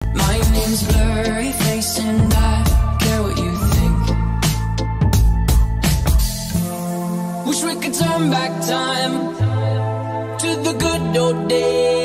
My name's blurry face and I care what you think. Wish we could turn back time to the good old days.